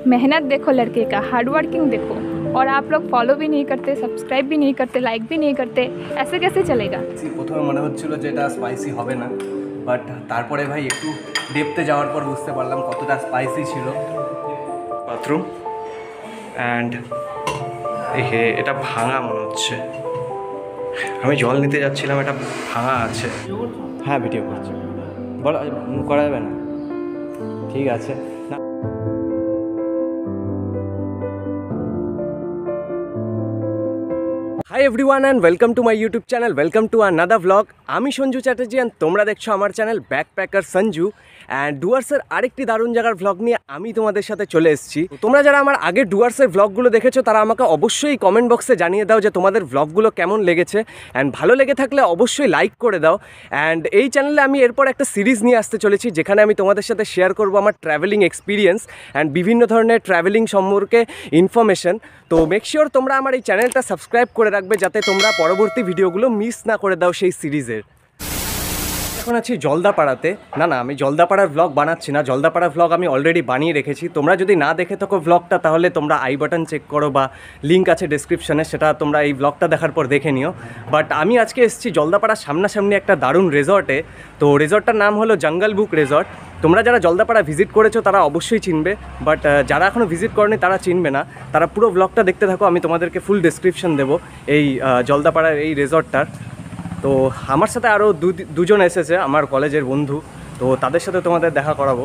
मेहनत देखो लड़के का, हार्ड वर्किंग देखो। और आप लोग फॉलो भी नहीं करते, सब्सक्राइब भी नहीं करते, लाइक भी नहीं करते, ऐसे कैसे चलेगा? প্রথমে মনে হচ্ছিল যে এটা স্পাইসি হবে না, বাট তারপরে ভাই একটু ডেপতে যাওয়ার পর বুঝতে পারলাম কতটা স্পাইসি ছিল। বাথরুম অ্যান্ড এহে এটা ভাঙা মনে হচ্ছে। আমি জল নিতে যাচ্ছিলাম, এটা ভাঙা আছে। হ্যাঁ ভিডিও করছি, বলা করা যাবে না, ঠিক আছে না। Hi everyone and welcome to my YouTube channel, welcome to another vlog. আমি সঞ্জু চ্যাটার্জি অ্যান্ড তোমরা দেখছো আমার চ্যানেল ব্যাকপ্যাকার সঞ্জু। অ্যান্ড ডুয়ার্সের আরেকটি দারুণ জায়গার ভ্লগ নিয়ে আমি তোমাদের সাথে চলে এসেছি। তোমরা যারা আমার আগের ডুয়ার্সের ভ্লগগুলো দেখেছো তারা আমাকে অবশ্যই কমেন্ট বক্সে জানিয়ে দাও যে তোমাদের ভ্লগগুলো কেমন লেগেছে। অ্যান্ড ভালো লেগে থাকলে অবশ্যই লাইক করে দাও। অ্যান্ড এই চ্যানেলে আমি এরপর একটা সিরিজ নিয়ে আসতে চলেছি, যেখানে আমি তোমাদের সাথে শেয়ার করবো আমার ট্রাভেলিং এক্সপিরিয়েন্স অ্যান্ড বিভিন্ন ধরনের ট্রাভেলিং সম্পর্কে ইনফরমেশন। তো মেক শিওর তোমরা আমার এই চ্যানেলটা সাবস্ক্রাইব করে রাখবে, যাতে তোমরা পরবর্তী ভিডিওগুলো মিস না করে দাও সেই সিরিজের। এখন আছি জলদাপাড়াতে। না আমি জলদাপাড়ার ভ্লগ বানাচ্ছি না, জলদাপাড়ার ভ্লগ আমি অলরেডি বানিয়ে রেখেছি। তোমরা যদি না দেখে থাকো ভ্লগটা, তাহলে তোমরা আই বাটন চেক করো বা লিঙ্ক আছে ডেসক্রিপশনে, সেটা তোমরা এই ভ্লগটা দেখার পর দেখে নিও। বাট আমি আজকে এসেছি জলদাপাড়ার সামনাসামনি একটা দারুণ রেজর্টে। তো রেজর্টটার নাম হলো জঙ্গল বুক রেজর্ট। তোমরা যারা জলদাপাড়া ভিজিট করেছো তারা অবশ্যই চিনবে, বাট যারা এখনও ভিজিট করেনি তারা চিনবে না। তারা পুরো ভ্লগটা দেখতে থাকো, আমি তোমাদেরকে ফুল ডেসক্রিপশন দেবো এই জলদাপাড়ার এই রেজর্টটার। তো আমার সাথে আরও দুজন এসেছে আমার কলেজের বন্ধু, তো তাদের সাথে তোমাদের দেখা করাবো।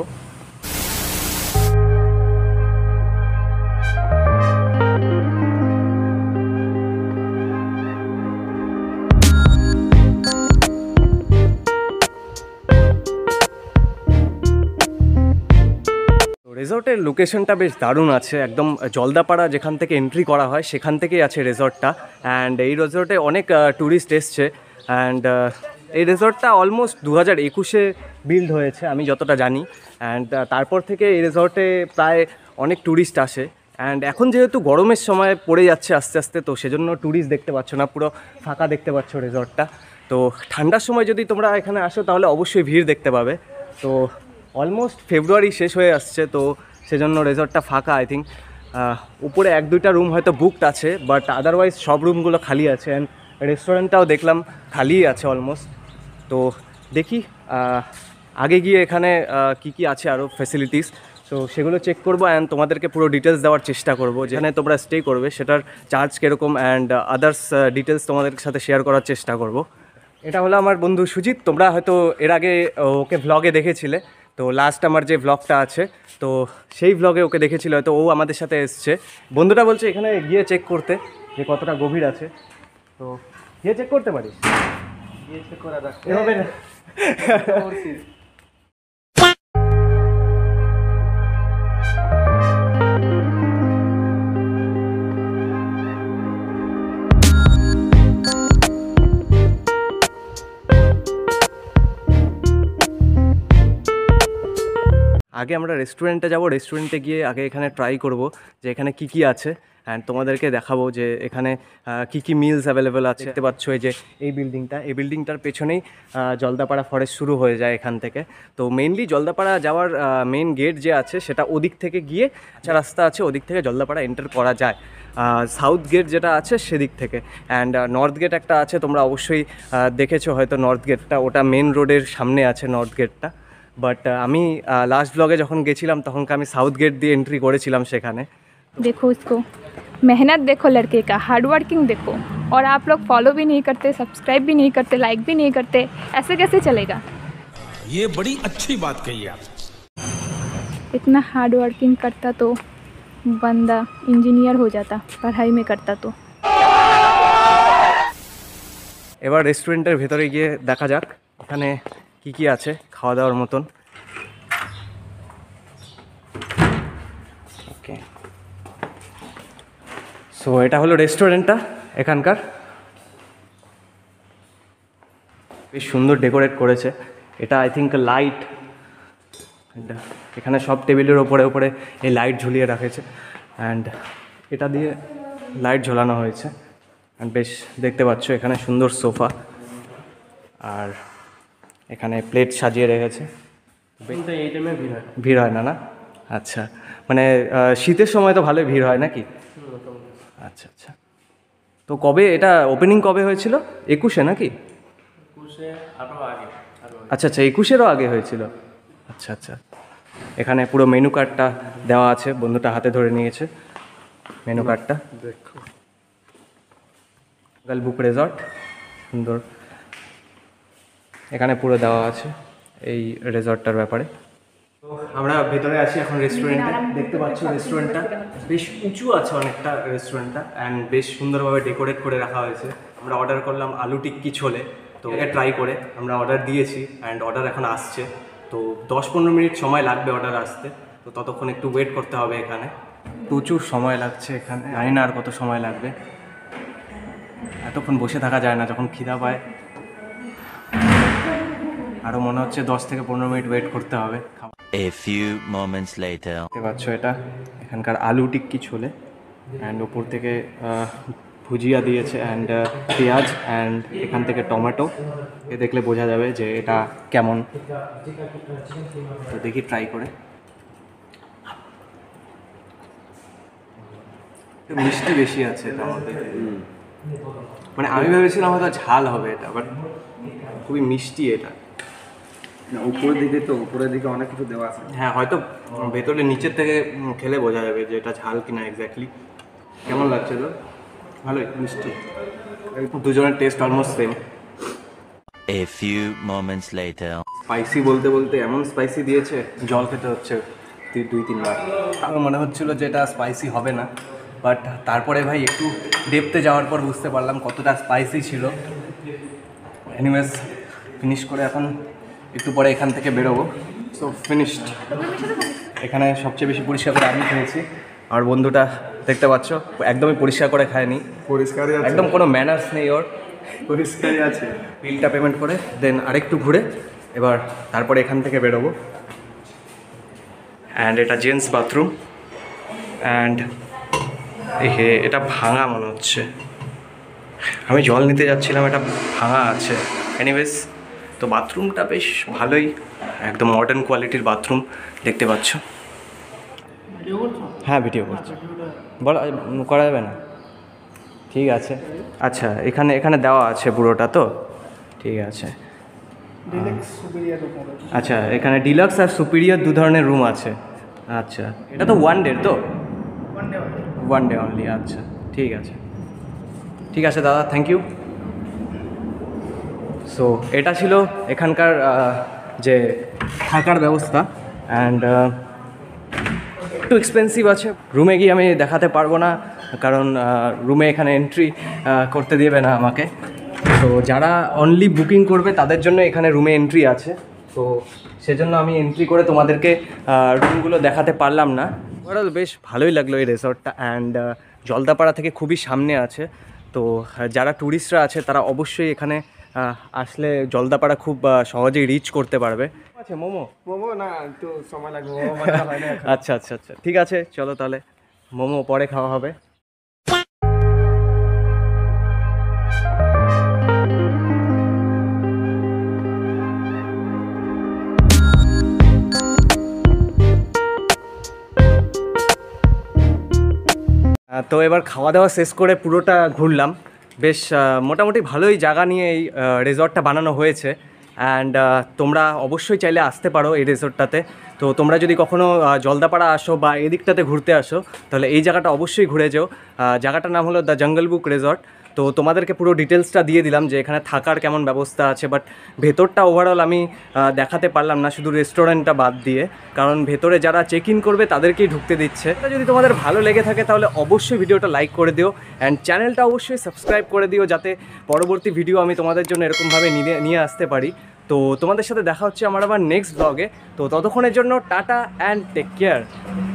রেজর্টের লোকেশনটা বেশ দারুণ আছে, একদম জলদাপাড়া যেখান থেকে এন্ট্রি করা হয় সেখান থেকেই আছে রেজর্টটা। অ্যান্ড এই রেজর্টে অনেক ট্যুরিস্ট এসছে। অ্যান্ড এই রেজর্টটা অলমোস্ট 2021-এ বিল্ড হয়েছে আমি যতটা জানি। অ্যান্ড তারপর থেকে এই রেজর্টে প্রায় অনেক ট্যুরিস্ট আসে। অ্যান্ড এখন যেহেতু গরমের সময় পড়ে যাচ্ছে আস্তে আস্তে, তো সেজন্য ট্যুরিস্ট দেখতে পাচ্ছ না, পুরো ফাঁকা দেখতে পাচ্ছ রেজর্টটা। তো ঠান্ডার সময় যদি তোমরা এখানে আসো তাহলে অবশ্যই ভিড় দেখতে পাবে। তো অলমোস্ট ফেব্রুয়ারি শেষ হয়ে আসছে, তো সেজন্য রেজর্টটা ফাঁকা। আই থিঙ্ক উপরে 1-2টা রুম হয়তো বুকড আছে, বাট আদারওয়াইজ সব রুমগুলো খালি আছে। অ্যান্ড রেস্টুরেন্টটাও দেখলাম খালিই আছে অলমোস্ট। তো দেখি আগে গিয়ে এখানে কি আছে আরও ফ্যাসিলিটিস, তো সেগুলো চেক করবো অ্যান্ড তোমাদেরকে পুরো ডিটেলস দেওয়ার চেষ্টা করবো। যেখানে তোমরা স্টে করবে সেটার চার্জ কীরকম অ্যান্ড আদার্স ডিটেলস তোমাদের সাথে শেয়ার করার চেষ্টা করব। এটা হলো আমার বন্ধু সুজিত, তোমরা হয়তো এর আগে ওকে ভ্লগে দেখেছিলে। তো লাস্ট আমার যে ভ্লগটা আছে, তো সেই ভ্লগে ওকে দেখেছিল হয়তো, ও আমাদের সাথে এসছে। বন্ধুটা বলছে এখানে গিয়ে চেক করতে যে কতটা গভীর আছে। তো গিয়ে চেক করতে পারিস, গিয়ে চেক করা এভাবে না। আগে আমরা রেস্টুরেন্টে যাব, রেস্টুরেন্টে গিয়ে আগে এখানে ট্রাই করব যে এখানে কি আছে, অ্যান্ড তোমাদেরকে দেখাবো যে এখানে কি মিলস অ্যাভেলেবেল আছে। দেখতে পাচ্ছ এই যে এই বিল্ডিংটার পেছনেই জলদাপাড়া ফরেস্ট শুরু হয়ে যায় এখান থেকে। তো মেইনলি জলদাপাড়া যাওয়ার মেইন গেট যে আছে সেটা ওদিক থেকে গিয়ে আচ্ছা রাস্তা আছে, ওদিক থেকে জলদাপাড়া এন্টার করা যায়। সাউথ গেট যেটা আছে সেদিক থেকে, অ্যান্ড নর্থ গেট একটা আছে, তোমরা অবশ্যই দেখেছো হয়তো নর্থ গেটটা, ওটা মেন রোডের সামনে আছে নর্থ গেটটা। বাট আমি লাস্ট ব্লগে যখন গেছিলাম তখন আমি সাউথ গেট দিয়ে এন্ট্রি করেছিলাম সেখানে। देखो इसको, मेहनत देखो लड़के का, हार्ड वर्किंग देखो। और आप लोग फॉलो भी नहीं करते, सब्सक्राइब भी नहीं करते, लाइक भी नहीं करते, ऐसे कैसे चलेगा? ये बड़ी अच्छी बात कही आप। इतना हार्ड वर्किंग करता तो बंदा इंजीनियर हो जाता, पढ़ाई में करता तो। এবার রেস্টুরেন্টের ভেতরে গিয়ে দেখা যাক এখানে কি আছে খাওয়া দাওয়ার মতন। ওকে, সো এটা হলো রেস্টুরেন্টটা এখানকার। বেশ সুন্দর ডেকোরেট করেছে এটা। আই থিঙ্ক লাইট, এখানে সব টেবিলের ওপরে এই লাইট ঝুলিয়ে রাখেছে, অ্যান্ড এটা দিয়ে লাইট ঝোলানো হয়েছে। অ্যান্ড বেশ দেখতে পাচ্ছ এখানে সুন্দর সোফা, আর এখানে প্লেট সাজিয়ে রেখেছে। ভিড় হয় না? আচ্ছা, মানে শীতের সময় তো ভালোই ভিড় হয় নাকি? আচ্ছা আচ্ছা, তো কবে এটা ওপেনিং কবে হয়েছিল? 21-এ নাকি? 21-এ আরও আগে। আচ্ছা আচ্ছা, 21-এরও আগে হয়েছিল। আচ্ছা আচ্ছা, এখানে পুরো মেনু কার্ডটা দেওয়া আছে, বন্ধুটা হাতে ধরে নিয়েছে মেনু কার্ডটা। দেখো জঙ্গলবুক রিসর্ট, সুন্দর এখানে পুরো দেওয়া আছে এই রিসর্টটার ব্যাপারে। তো আমরা ভেতরে আছি এখন রেস্টুরেন্টে, দেখতে পাচ্ছ রেস্টুরেন্টটা বেশ উঁচু আছে অনেকটা রেস্টুরেন্টটা, অ্যান্ড বেশ সুন্দরভাবে ডেকোরেট করে রাখা হয়েছে। আমরা অর্ডার করলাম আলু টিক্কি ছোলে, তো এটা ট্রাই করে আমরা অর্ডার দিয়েছি অ্যান্ড অর্ডার এখন আসছে। তো 10-15 মিনিট সময় লাগবে অর্ডার আসতে, তো ততক্ষণ একটু ওয়েট করতে হবে এখানে। প্রচুর সময় লাগছে এখানে, জানি না আর কত সময় লাগবে। এতক্ষণ বসে থাকা যায় না যখন খিদা পায়। আরও মনে হচ্ছে 10 থেকে 15 মিনিট ওয়েট করতে হবে। A few moments later. দেখতে পাচ্ছ এটা এখানকার আলু টিক্কি ছোলে, অ্যান্ড ওপর থেকে ভুজিয়া দিয়েছে অ্যান্ড পেঁয়াজ অ্যান্ড এখান থেকে টমেটো। এ দেখলে বোঝা যাবে যে এটা কেমন। তো দেখি ট্রাই করে। একটু মিষ্টি বেশি আছে এটার মধ্যে, মানে আমি ভেবেছিলাম হয়তো ঝাল হবে এটা, বাট খুবই মিষ্টি এটা। উপরের দিকে তো, উপরের দিকে অনেক কিছু দেওয়া আছে। হ্যাঁ, হয়তো ভেতরে নিচের থেকে খেলে বোঝা যাবে যে এটা ঝাল কিনা এক্স্যাক্টলি। কেমন লাগছে তো? ভালোই মিষ্টি, দুজনের taste almost same. A few moments later. Spicy বলতে বলতে এমন স্পাইসি দিয়েছে জল খেতে হচ্ছে 2-3 বার। আমার মনে হচ্ছিল যে এটা স্পাইসি হবে না, বাট তারপরে ভাই একটু ডেপতে যাওয়ার পর বুঝতে পারলাম কতটা স্পাইসি ছিল। এনিওয়েজ ফিনিশ করে এখন একটু পরে এখান থেকে বেরোবো। So finished. এখানে সবচেয়ে বেশি পরিষ্কার করে আমি খেয়েছি, আর বন্ধুটা দেখতে পাচ্ছ একদমই পরিষ্কার করে খায়নি, পরিষ্কারই আছে, একদম কোনো ম্যানার্স নেই ওর। পরিষ্কারই আছে। বিলটা পেমেন্ট করে দেন আরেকটু ঘুরে এবার তারপরে এখান থেকে বেরোবো। অ্যান্ড এটা জেন্টস বাথরুম, অ্যান্ড এটা ভাঙা মনে হচ্ছে। আমি জল নিতে যাচ্ছিলাম, এটা ভাঙা আছে। এনিওয়েজ, তো বাথরুমটা বেশ ভালোই, একদম মডার্ন কোয়ালিটির বাথরুম দেখতে পাচ্ছ। হ্যাঁ, ভিডিও করছি, বলা করা যাবে না? ঠিক আছে। আচ্ছা, এখানে দেওয়া আছে পুরোটা, তো ঠিক আছে। আচ্ছা, এখানে ডিলাক্স আর সুপিরিয়র 2 ধরনের রুম আছে। আচ্ছা, এটা তো 1 ডে তো? 1 ডে অনলি। আচ্ছা, ঠিক আছে ঠিক আছে দাদা, থ্যাংক ইউ। সো এটা ছিল এখানকার যে থাকার ব্যবস্থা, অ্যান্ড একটু এক্সপেন্সিভ আছে। রুমে গিয়ে আমি দেখাতে পারবো না, কারণ রুমে এখানে এন্ট্রি করতে দেবে না আমাকে। তো যারা অনলি বুকিং করবে তাদের জন্য এখানে রুমে এন্ট্রি আছে, তো সেজন্য আমি এন্ট্রি করে তোমাদেরকে রুমগুলো দেখাতে পারলাম না। ওভারঅল বেশ ভালোই লাগলো এই রিসর্টটা, অ্যান্ড জলদাপাড়া থেকে খুবই সামনে আছে। তো যারা ট্যুরিস্টরা আছে তারা অবশ্যই এখানে আসলে জলদাপাড়া খুব সহজেই রিচ করতে পারবে। আচ্ছা, মোমো না, একটু সময় লাগবে। আচ্ছা আচ্ছা আচ্ছা, ঠিক আছে, চলো তাহলে মোমো পরে খাওয়া হবে। তো এবার খাওয়া দাওয়া শেষ করে পুরোটা ঘুরলাম। বেশ মোটামুটি ভালোই জায়গা নিয়ে এই রিসর্টটা বানানো হয়েছে, অ্যান্ড তোমরা অবশ্যই চাইলে আসতে পারো এই রিসর্টটাতে। তো তোমরা যদি কখনও জলদাপাড়া আসো বা এদিকটাতে ঘুরতে আসো তাহলে এই জায়গাটা অবশ্যই ঘুরে যেও। জায়গাটার নাম হলো দ্য জঙ্গলবুক রিসর্ট। তো তোমাদেরকে পুরো ডিটেলসটা দিয়ে দিলাম যে এখানে থাকার কেমন ব্যবস্থা আছে, বাট ভেতরটা ওভারঅল আমি দেখাতে পারলাম না, শুধু রেস্টুরেন্টটা বাদ দিয়ে, কারণ ভেতরে যারা চেক ইন করবে তাদেরকেই ঢুকতে দিচ্ছে। যদি তোমাদের ভালো লেগে থাকে তাহলে অবশ্যই ভিডিওটা লাইক করে দিও, অ্যান্ড চ্যানেলটা অবশ্যই সাবস্ক্রাইব করে দিও, যাতে পরবর্তী ভিডিও আমি তোমাদের জন্য এরকমভাবে নিয়ে আসতে পারি। তো তোমাদের সাথে দেখা হচ্ছে আমার আবার নেক্সট ব্লগে। তো ততক্ষণের জন্য টাটা অ্যান্ড টেক কেয়ার।